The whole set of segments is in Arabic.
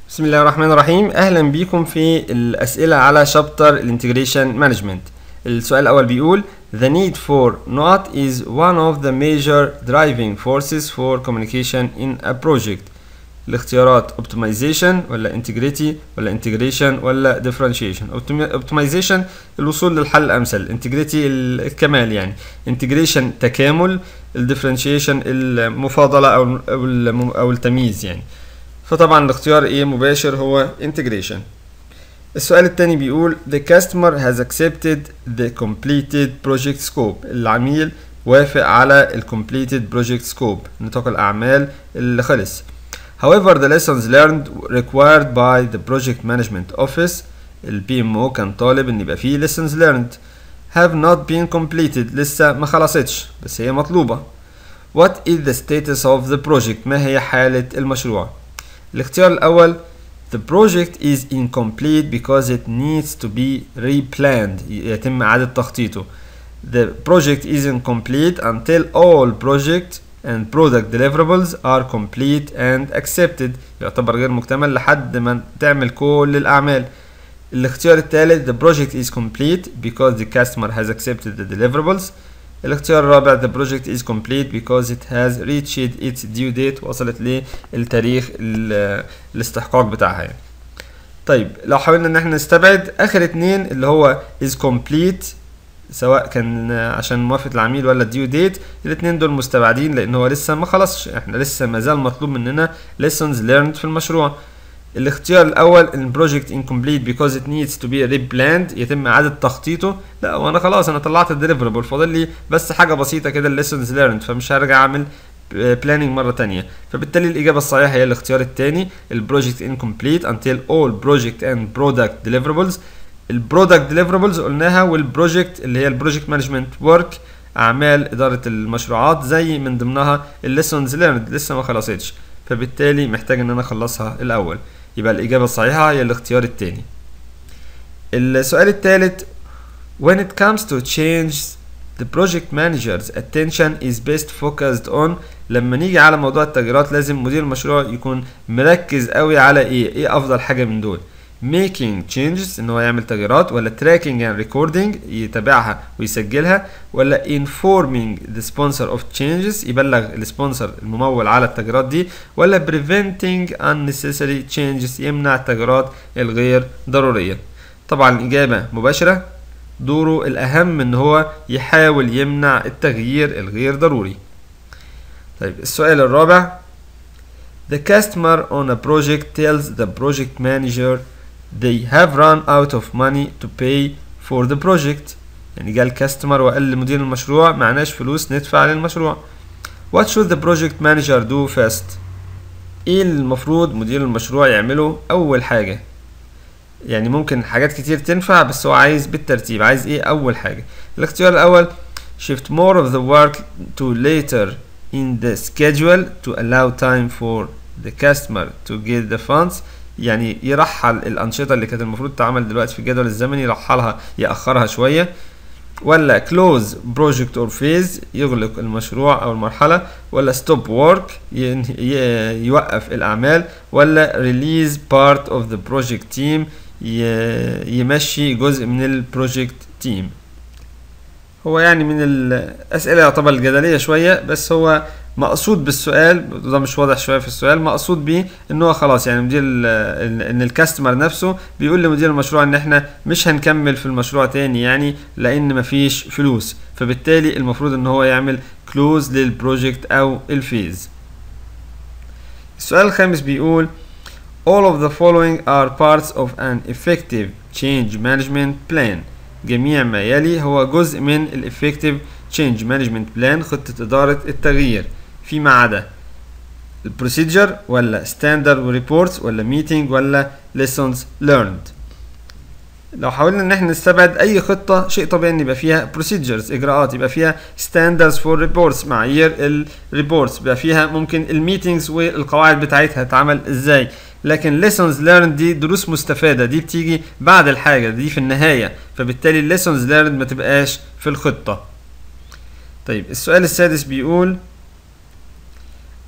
بسم الله الرحمن الرحيم. اهلا بيكم في الاسئله على شابتر الانتجريشن مانجمنت. السؤال الاول بيقول The need for NOT is one of the major driving forces for communication in a project. الاختيارات optimization ولا integrity ولا integration ولا differentiation. optimization الوصول للحل الامثل، integrity الكمال يعني، integration تكامل، differentiation المفاضله او التمييز يعني. فطبعا الاختيار ايه مباشر هو integration. السؤال الثاني بيقول The customer has accepted the completed project scope. العميل وافق على ال completed project scope، نطاق الأعمال اللي خلص. However the lessons learned required by the project management office، ال PMO كان طالب ان يبقى فيه lessons learned have not been completed، لسه ما خلصتش بس هي مطلوبة. What is the status of the project؟ ما هي حالة المشروع؟ الاختيار الأول The project is incomplete because it needs to be replanned، يتم إعادة تخطيطه. The project is incomplete until all project and product deliverables are complete and accepted، يعتبر غير مكتمل لحد ما تعمل كل الأعمال. الاختيار الثالث The project is complete because the customer has accepted the deliverables. الاختيار الرابع The project is complete because it has reached its due date، وصلت للتاريخ الاستحقاق بتاعها يعني. طيب لو حاولنا ان احنا نستبعد اخر اتنين اللي هو is complete سواء كان عشان موافقة العميل ولا due date، الاتنين دول مستبعدين لان هو لسه ما خلصش، احنا لسه ما زال مطلوب مننا lessons learned في المشروع. الاختيار الاول ان project incomplete because it needs to be replanned، يتم اعادة تخطيطه. لا وانا خلاص انا طلعت الديليفربل، فاضل لي بس حاجة بسيطة كده lessons learned، فمش هرجع اعمل planning مرة تانية. فبالتالي الاجابة الصحيحة هي الاختيار التاني ال project incomplete until all project and product deliverables. البرودكت deliverables قلناها، والبروجكت اللي هي البروجكت مانجمنت ورك، اعمال ادارة المشروعات، زي من ضمنها lessons learned لسه ما خلصتش، فبالتالي محتاج ان انا اخلصها الاول. يبقى الإجابة الصحيحة هي الاختيار التاني. السؤال الثالث When it comes to change the project manager's attention is best focused on. لما نيجي على موضوع التغييرات لازم مدير المشروع يكون مركز قوي على ايه افضل حاجة من دول. making changes ان هو يعمل تغييرات، ولا tracking and recording يتابعها ويسجلها، ولا informing the sponsor of changes يبلغ السبونسر الممول على التغييرات دي، ولا preventing unnecessary changes يمنع التغييرات الغير ضرورية. طبعا الإجابة مباشرة، دوره الأهم ان هو يحاول يمنع التغيير الغير ضروري. طيب السؤال الرابع The customer on a project tells the project manager they have run out of money to pay for the project. يعني جاء الكاستمر وقال لمدير المشروع معناش فلوس ندفع للمشروع. What should the project manager do first؟ ايه المفروض مدير المشروع يعمله اول حاجة؟ يعني ممكن حاجات كتير تنفع بس هو عايز بالترتيب، عايز ايه اول حاجة؟ الاختيار الاول shift more of the work to later in the schedule to allow time for the customer to get the funds. يعني يرحل الأنشطة اللي كانت المفروض تعمل دلوقتي في الجدول الزمني، يرحلها يأخرها شوية. ولا close project or phase يغلق المشروع أو المرحلة، ولا stop work يوقف الأعمال، ولا release part of the project team يمشي جزء من البروجكت تيم. هو يعني من الأسئلة يعتبر الجدلية شوية، بس هو مقصود بالسؤال ده مش واضح شويه في السؤال، مقصود بيه ان هو خلاص يعني مدير ان الكاستمر نفسه بيقول لمدير المشروع ان احنا مش هنكمل في المشروع تاني يعني لان مفيش فلوس، فبالتالي المفروض ان هو يعمل كلوز للبروجكت او الفيز. السؤال الخامس بيقول all of the following are parts of an effective change management plan. جميع ما يلي هو جزء من الeffective change management plan، خطة إدارة التغيير، فيما عدا البروسيجر ولا standard reports ولا meeting ولا lessons learned. لو حاولنا ان احنا نستبعد اي خطة، شيء طبيعي ان يبقى فيها procedures اجراءات، يبقى فيها standards for reports معايير الريبورتس، يبقى فيها ممكن الميتينجز والقواعد بتاعتها تتعمل ازاي. لكن lessons learned دي دروس مستفادة، دي بتيجي بعد الحاجة دي في النهاية، فبالتالي lessons learned ما تبقاش في الخطة. طيب السؤال السادس بيقول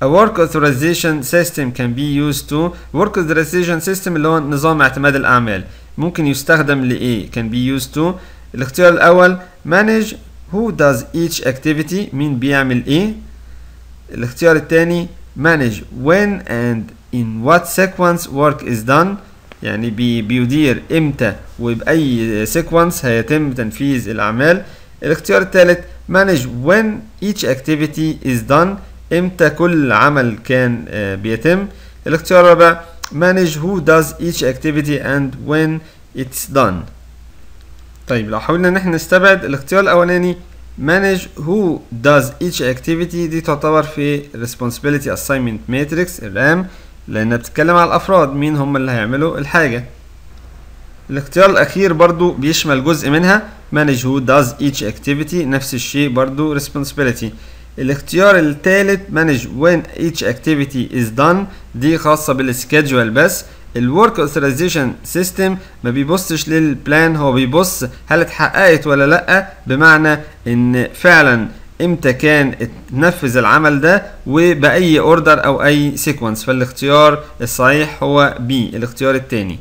A work authorization system can be used to work authorization system اللي هو نظام اعتماد الأعمال ممكن يستخدم لإيه؟ can be used to الاختيار الأول manage who does each activity مين بيعمل إيه. الاختيار الثاني manage when and in what sequence work is done يعني بيدير امتى وبأي sequence هيتم تنفيذ الأعمال. الاختيار الثالث manage when each activity is done امتى كل عمل كان بيتم. الاختيار الرابع manage who does each activity and when it's done. طيب لو حاولنا ان احنا نستبعد الاختيار الاولاني manage who does each activity دي تعتبر في responsibility assignment matrix الرام لانها بتتكلم على الافراد مين هم اللي هيعملوا الحاجة. الاختيار الاخير برضو بيشمل جزء منها manage who does each activity نفس الشيء برضو responsibility. الاختيار الثالث manage when each activity is done دي خاصة بالسكيدجول بس. الورك اوثرايزيشن سيستم ما بيبصش للبلان هو بيبص هل اتحققت ولا لا بمعنى ان فعلا امتى كان اتنفذ العمل ده وبأي اوردر او اي سيكونس. فالاختيار الصحيح هو بي الاختيار الثاني.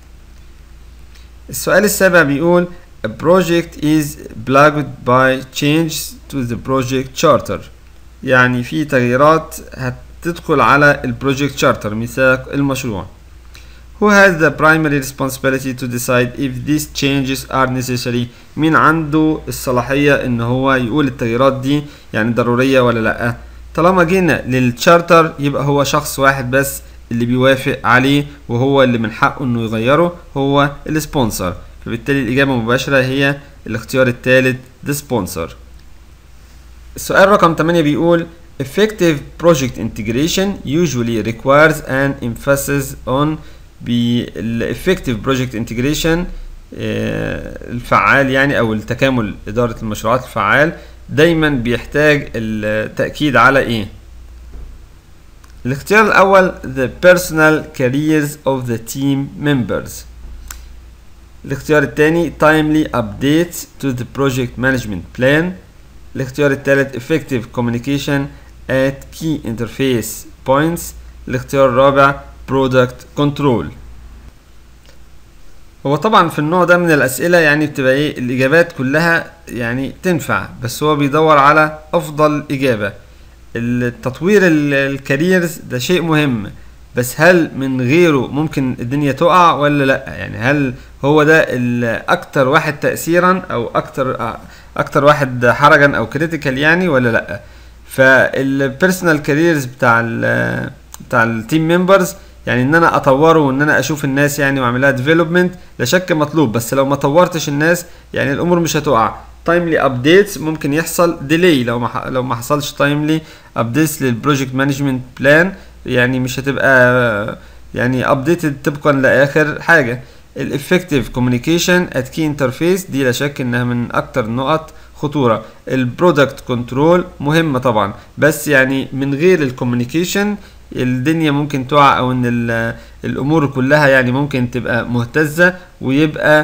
السؤال السابع بيقول A project is plagued by changes to the project charter يعني في تغييرات هتدخل على البروجكت شارتر ميثاق المشروع. Who has the primary responsibility to decide if these changes are necessary مين عنده الصلاحية ان هو يقول التغييرات دي يعني ضرورية ولا لا. طالما جينا للتشارتر يبقى هو شخص واحد بس اللي بيوافق عليه وهو اللي من حقه انه يغيره هو السبونسر. فبالتالي الإجابة المباشرة هي الاختيار الثالث the sponsor. السؤال رقم 8 بيقول effective project integration usually requires an emphasis on effective project integration الفعال يعني أو التكامل إدارة المشروعات الفعال دايما بيحتاج التأكيد على إيه؟ الاختيار الأول the personal careers of the team members. الاختيار الثاني timely updates to the project management plan. الاختيار الثالث effective communication at key interface points. الاختيار الرابع product control. هو طبعا في النوع ده من الأسئلة يعني بتبقى ايه الإجابات كلها يعني تنفع بس هو بيدور على أفضل إجابة. التطوير الكاريرز ده شيء مهم بس هل من غيره ممكن الدنيا تقع ولا لا يعني هل هو ده الاكتر واحد تأثيرا او اكتر واحد حرجا او كريتيكال يعني ولا لا. فالبيرسونال كاريرز بتاع التيم ممبرز يعني ان انا اطوره وان انا اشوف الناس يعني واعملها ديفلوبمنت لا شك مطلوب بس لو ما طورتش الناس يعني الامور مش هتقع. تايملي ابديتس ممكن يحصل ديلي لو ما حصلش تايملي ابديتس للبروجكت مانجمنت بلان يعني مش هتبقى يعني ابديتد طبقا لاخر حاجه. الافكتيف كوميونيكيشن ات كي انترفيس دي لا شك انها من اكتر النقط خطوره. البرودكت كنترول مهمه طبعا بس يعني من غير الكوميونيكيشن الدنيا ممكن تقع او ان الامور كلها يعني ممكن تبقى مهتزه ويبقى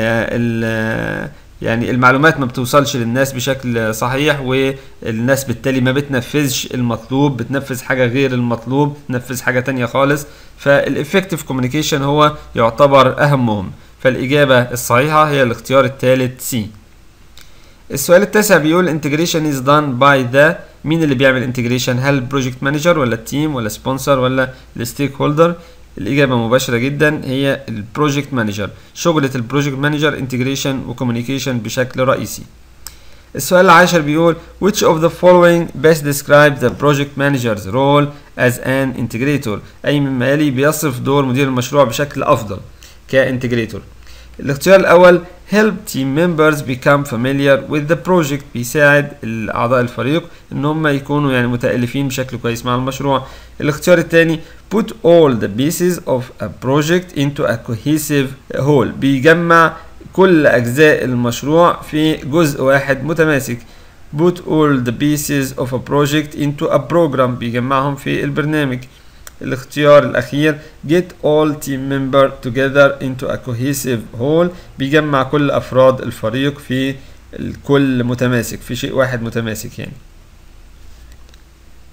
يعني المعلومات ما بتوصلش للناس بشكل صحيح والناس بالتالي ما بتنفذش المطلوب بتنفذ حاجة غير المطلوب تنفذ حاجة تانية خالص. فالإفكتيف كوميونيكيشن هو يعتبر أهمهم. فالإجابة الصحيحة هي الاختيار الثالث سي. السؤال التاسع بيقول integration is done by the مين اللي بيعمل انتجريشن هل البروجكت مانجر ولا التيم ولا سبونسر ولا الستيك هولدر. الإجابة مباشرة جدا هي البروجكت مانجر. شغلة البروجكت مانجر انتجريشن وكوميونيكيشن بشكل رئيسي. السؤال العاشر بيقول which of the following best describe the project manager's role as an integrator أي مما يلي بيصف دور مدير المشروع بشكل أفضل كانتجريتور. الاختيار الأول help team members become familiar with the project بيساعد أعضاء الفريق إن هم يكونوا يعني متألفين بشكل كويس مع المشروع. الاختيار الثاني put all the pieces of a project into a cohesive whole بيجمع كل أجزاء المشروع في جزء واحد متماسك. put all the pieces of a project into a program بيجمعهم في البرنامج. الاختيار الأخير get all team members together into a cohesive whole بيجمع كل أفراد الفريق في الكل متماسك في شيء واحد متماسك يعني.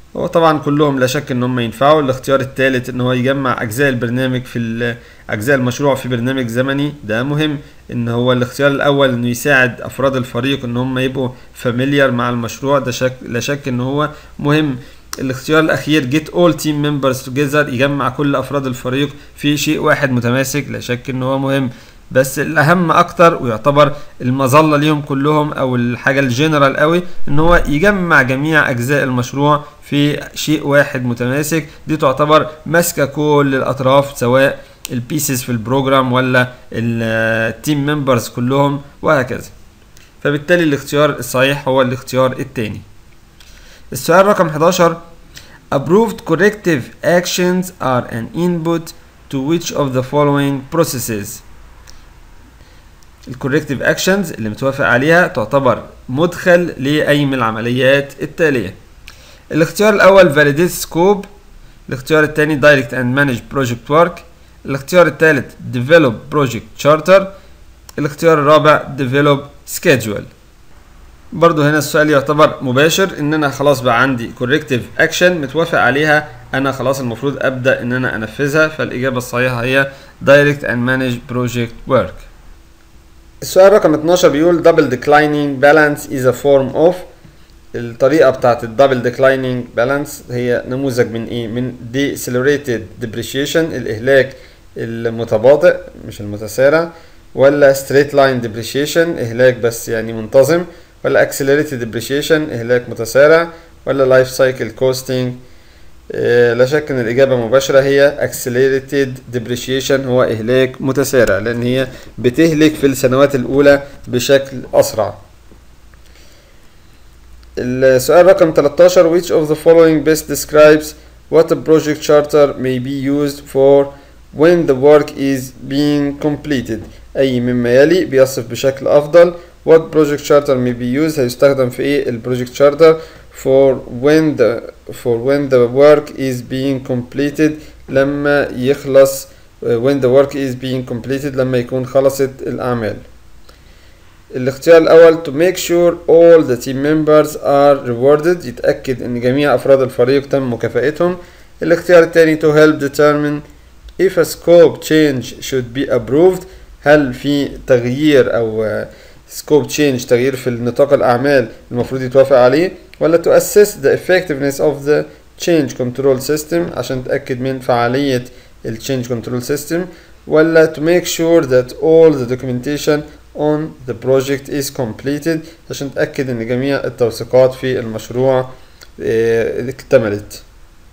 هو طبعا كلهم لا شك ان هم ينفعوا. الاختيار الثالث ان هو يجمع اجزاء البرنامج في اجزاء المشروع في برنامج زمني، ده مهم. ان هو الاختيار الاول انه يساعد افراد الفريق ان هم يبقوا فاميليار مع المشروع، ده لا شك ان هو مهم. الاختيار الاخير get all team members together، يجمع كل افراد الفريق في شيء واحد متماسك، لا شك ان هو مهم. بس الاهم اكتر ويعتبر المظله ليهم كلهم او الحاجه الجنرال قوي ان هو يجمع جميع اجزاء المشروع في شيء واحد متماسك، دي تعتبر ماسكه كل الاطراف سواء البيسز في البروجرام ولا التيم ممبرز كلهم وهكذا. فبالتالي الاختيار الصحيح هو الاختيار الثاني. السؤال رقم 11 approved corrective actions are an input to which of the following processes. الكوركتيف اكشنز اللي متوافق عليها تعتبر مدخل لأي من العمليات التالية. الاختيار الأول validate scope، الاختيار الثاني direct and manage project work، الاختيار الثالث develop project charter، الاختيار الرابع develop schedule. برضو هنا السؤال يعتبر مباشر ان انا خلاص بقى عندي corrective action متوافق عليها، انا خلاص المفروض ابدأ ان انا انفذها، فالاجابة الصحيحة هي direct and manage project work. السؤال رقم 12 بيقول double declining balance is a form of. الطريقة بتاعت الدبل declining balance هي نموذج من ايه؟ من decelerated depreciation، الإهلاك المتباطئ مش المتسارع، ولا straight line depreciation إهلاك بس يعني منتظم، ولا accelerated depreciation إهلاك متسارع، ولا life cycle costing. لا شك ان الإجابة مباشرة هي accelerated depreciation، هو إهلاك متسارع لأن هي بتهلك في السنوات الأولى بشكل أسرع. السؤال رقم 13 which of the following best describes what a project charter may be used for when the work is being completed. أي مما يلي بيصف بشكل أفضل what project charter may be used هيستخدم في إيه البروجكت charter for when the work is being completed لما يخلص when the work is being completed لما يكون خلصت الأعمال. الاختيار الأول to make sure all the team members are rewarded، يتأكد إن جميع أفراد الفريق تم مكافأتهم. الاختيار الثاني to help determine if a scope change should be approved، هل في تغيير أو scope change تغيير في نطاق الأعمال المفروض يتوافق عليه، ولا to assess the effectiveness of the change control system عشان تأكد من فعالية ال change control system، ولا to make sure that all the documentation on the project is completed عشان تأكد ان جميع التوثيقات في المشروع اكتملت.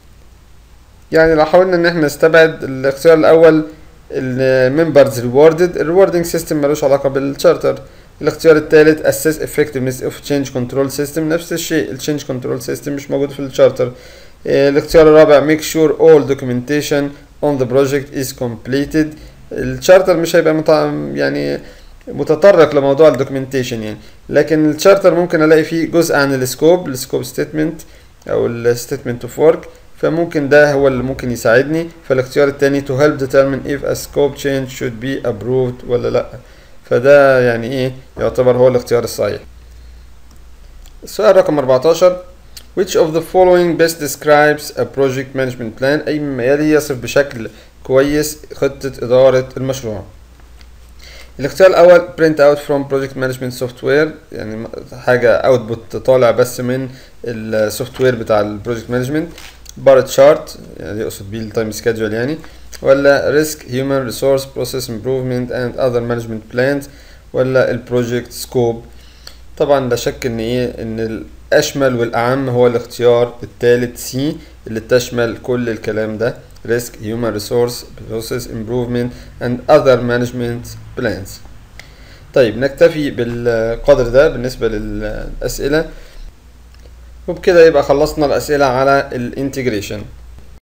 يعني لو حاولنا ان احنا نستبعد الاختيار الاول الممبرز rewarded، الريوردنج سيستم ملوش علاقة بالتشارتر. الاختيار الثالث assess effectiveness of change control system، نفس الشيء ال change control system مش موجود في التشارتر. الاختيار الرابع make sure all documentation on the project is completed، التشارتر مش هيبقى يعني متطرق لموضوع الدوكيومنتيشن يعني، لكن التشارتر ممكن الاقي فيه جزء عن السكوب ستيتمنت او الستيتمنت اوف ورك، فممكن ده هو اللي ممكن يساعدني. فالاختيار الثاني to help determine if a scope change should be approved ولا لا، فده يعني ايه يعتبر هو الاختيار الصحيح. السؤال رقم 14 which of the following best describes a project management plan، اي مما يلي يصف بشكل كويس خطة إدارة المشروع. الاختيار الأول print out from project management software، يعني حاجة output طالع بس من السوفت وير بتاع البروجكت مانجمنت. بار تشارت يعني يقصد بيه التايم سكادجول يعني، ولا risk human resource process improvement and other management plans، ولا البروجكت سكوب. طبعا لا شك ان ايه ان الاشمل والاعم هو الاختيار الثالث سي اللي تشمل كل الكلام ده risk human resource process improvement and other management plans. طيب نكتفي بالقدر ده بالنسبة للأسئلة، وبكده يبقى خلصنا الأسئلة على الانتجريشن.